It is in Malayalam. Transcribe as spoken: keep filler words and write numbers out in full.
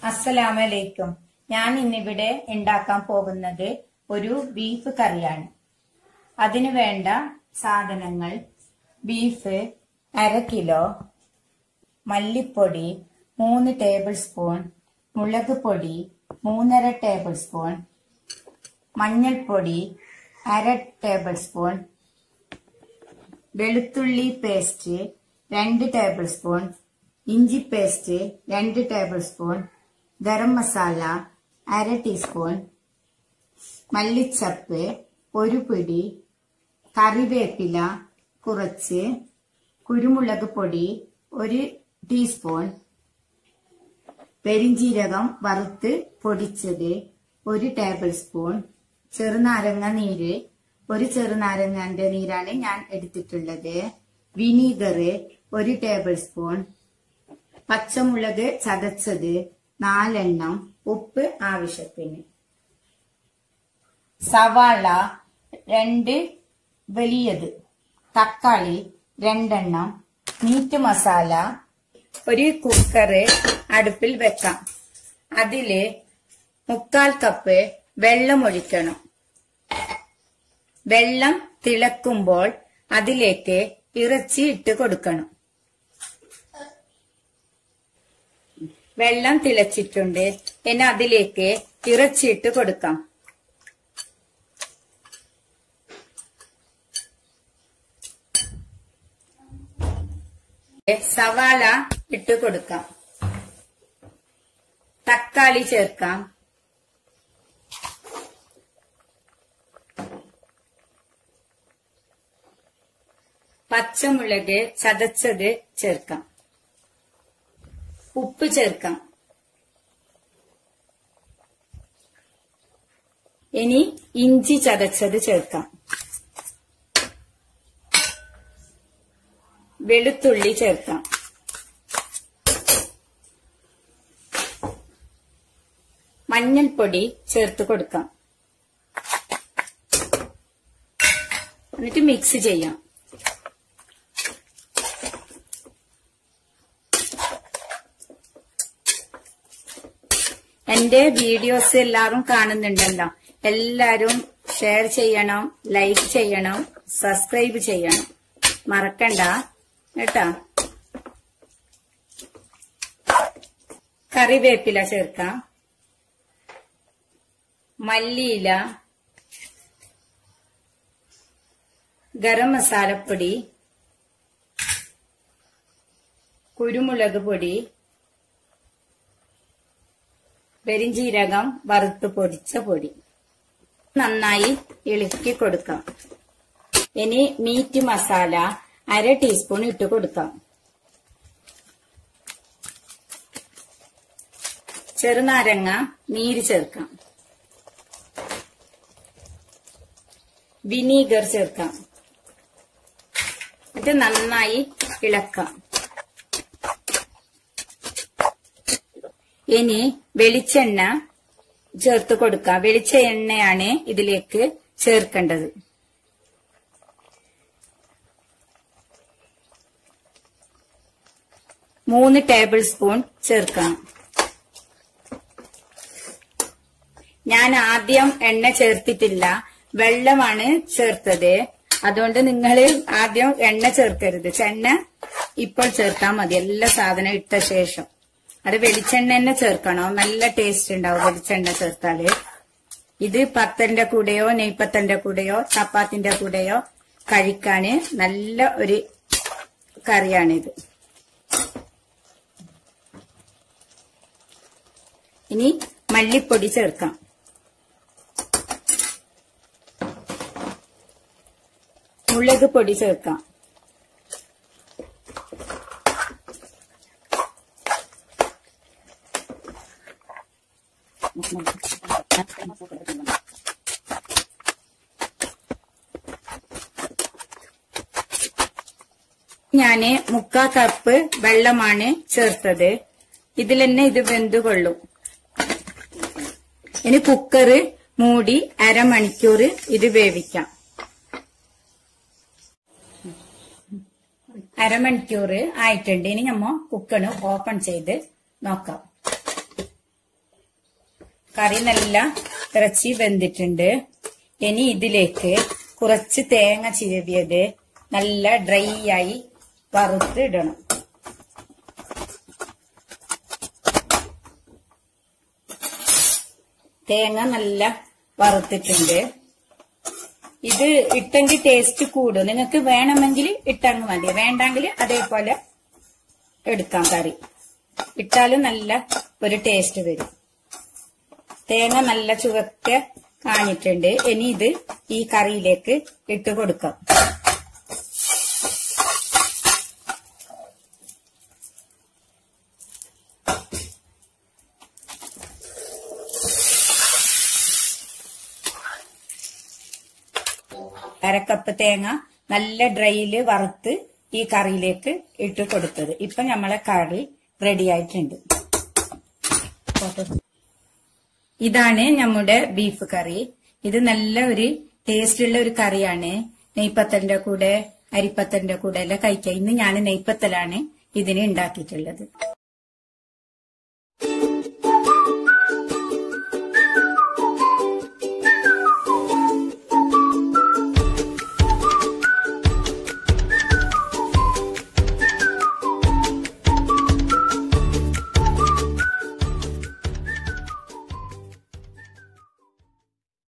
അസ്സലാമലൈക്കും. ഞാൻ ഇന്നിവിടെ ഉണ്ടാക്കാൻ പോകുന്നത് ഒരു ബീഫ് കറിയാണ്. അതിനു വേണ്ട സാധനങ്ങൾ: ബീഫ് അര കിലോ, മല്ലിപ്പൊടി മൂന്ന് ടേബിൾ സ്പൂൺ, മുളക് പൊടി മൂന്നര ടേബിൾ സ്പൂൺ, മഞ്ഞൾപ്പൊടി അര ടേബിൾ സ്പൂൺ, വെളുത്തുള്ളി പേസ്റ്റ് രണ്ട് ടേബിൾ സ്പൂൺ, ഇഞ്ചി പേസ്റ്റ് രണ്ട് ടേബിൾ സ്പൂൺ, ഗരം മസാല അര ടീസ്പൂൺ, മല്ലിച്ചപ്പ് ഒരു പിടി, കറിവേപ്പില കുറച്ച്, കുരുമുളക് പൊടി ഒരു ടീസ്പൂൺ, പെരിഞ്ജീരകം വറുത്ത് പൊടിച്ചത് ഒരു ടേബിൾ സ്പൂൺ, ചെറുനാരങ്ങ നീര് ഒരു ചെറുനാരങ്ങന്റെ നീരാണ് ഞാൻ എടുത്തിട്ടുള്ളത്, വിനീഗർ ഒരു ടേബിൾ സ്പൂൺ, പച്ചമുളക് ചതച്ചത് നാലെണ്ണം, ഉപ്പ് ആവശ്യത്തിന്. സവാള രണ്ട് വലിയത്, തക്കാളി രണ്ടെണ്ണം, മീറ്റ് മസാല. ഒരു കുക്കറ് അടുപ്പിൽ വെക്കാം. അതില് മുക്കാൽ കപ്പ് വെള്ളം ഒഴിക്കണം. വെള്ളം തിളക്കുമ്പോൾ അതിലേക്ക് ഇറച്ചി ഇട്ട് കൊടുക്കണം. വെള്ളം തിളച്ചിട്ടുണ്ട്. ഇനി അതിലേക്ക് ഇറച്ചിയിട്ട് കൊടുക്കാം. സവാള ഇട്ട് കൊടുക്കാം. തക്കാളി ചേർക്കാം. പച്ചമുളക് ചതച്ചത് ചേർക്കാം. ഉപ്പ് ചേർക്കാം. ഇനി ഇഞ്ചി ചതച്ചത് ചേർക്കാം. വെളുത്തുള്ളി ചേർക്കാം. മഞ്ഞൾപ്പൊടി ചേർത്ത് കൊടുക്കാം. എന്നിട്ട് മിക്സ് ചെയ്യാം. എന്റെ വീഡിയോസ് എല്ലാവരും കാണുന്നുണ്ടല്ലോ. എല്ലാരും ഷെയർ ചെയ്യണം, ലൈക്ക് ചെയ്യണം, സബ്സ്ക്രൈബ് ചെയ്യണം. മറക്കണ്ട കേട്ടാ. കറിവേപ്പില ചേർക്കാം. മല്ലിയില, ഗരം മസാലപ്പൊടി, കുരുമുളക് പൊടി, പെരിഞ്ജീരകം വറുത്ത് പൊടിച്ച പൊടി. നന്നായി ഇളക്കി കൊടുക്കാം. ഇനി മീറ്റ് മസാല അര ടീസ്പൂൺ ഇട്ട് കൊടുക്കാം. ചെറുനാരങ്ങ നീര് ചേർക്കാം. വിനീഗർ ചേർക്കാം. ഇത് നന്നായി ഇളക്കാം. ഇനി വെളിച്ചെണ്ണ ചേർത്ത് കൊടുക്കാം. വെളിച്ചെണ്ണയാണ് ഇതിലേക്ക് ചേർക്കേണ്ടത്. മൂന്ന് ടേബിൾ സ്പൂൺ ചേർക്കണം. ഞാൻ ആദ്യം എണ്ണ ചേർത്തിട്ടില്ല, വെള്ളമാണ് ചേർത്തത്. അതുകൊണ്ട് നിങ്ങൾ ആദ്യം എണ്ണ ചേർക്കരുത്. എണ്ണ ഇപ്പോൾ ചേർത്താൽ മതി, എല്ലാ സാധനം ഇട്ട ശേഷം. അത് വെളിച്ചെണ്ണ തന്നെ ചേർക്കണം. നല്ല ടേസ്റ്റ് ഉണ്ടാവും വെളിച്ചെണ്ണ ചേർത്താല്. ഇത് പത്തന്റെ കൂടെയോ നെയ്പത്തന്റെ കൂടെയോ ചപ്പാത്തിന്റെ കൂടെയോ കഴിക്കാന് നല്ല ഒരു കറിയാണിത്. ഇനി മല്ലിപ്പൊടി ചേർക്കാം. മുളക് പൊടി ചേർക്കാം. ഞാന് മുക്കാ കപ്പ് വെള്ളമാണ് ചേർത്തത്. ഇതിൽ തന്നെ ഇത് വെന്തുകൊള്ളും. ഇനി കുക്കറ് മൂടി അരമണിക്കൂർ ഇത് വേവിക്കാം. അരമണിക്കൂർ ആയിട്ടുണ്ട്. ഇനി നമ്മ കുക്കർ ഓപ്പൺ ചെയ്ത് നോക്കാം. കറി നല്ല ഇറച്ചി വെന്തിട്ടുണ്ട്. ഇനി ഇതിലേക്ക് കുറച്ച് തേങ്ങ ചിരവിയത് നല്ല ഡ്രൈ ആയി വറുത്ത് ഇടണം. തേങ്ങ നല്ല വറുത്തിട്ടുണ്ട്. ഇത് ഇട്ടെങ്കിൽ ടേസ്റ്റ് കൂടും. നിങ്ങൾക്ക് വേണമെങ്കിൽ ഇട്ടങ്ങ് മതി, വേണ്ടെങ്കിൽ അതേപോലെ എടുക്കാം. കറി ഇട്ടാലും നല്ല ഒരു ടേസ്റ്റ് വരും. തേങ്ങ നല്ല ചുവക്കെ കാണിട്ടുണ്ട്. ഇനി ഇത് ഈ കറിയിലേക്ക് ഇട്ട് കൊടുക്കാം. അരക്കപ്പ് തേങ്ങ നല്ല ഡ്രൈയില് വറുത്ത് ഈ കറിയിലേക്ക് ഇട്ട് കൊടുത്തത്. ഇപ്പൊ നമ്മളെ കറി റെഡി ആയിട്ടുണ്ട്. ഇതാണ് നമ്മുടെ ബീഫ് കറി. ഇത് നല്ല ഒരു ടേസ്റ്റുള്ള ഒരു കറിയാണ്. നെയ്പത്തലിന്റെ കൂടെ അരിപ്പത്തലിന്റെ കൂടെ എല്ലാം കഴിക്കാം. ഇന്ന് ഞാൻ നെയ്പത്തലാണ് ഇതിന് ഉണ്ടാക്കിയിട്ടുള്ളത്.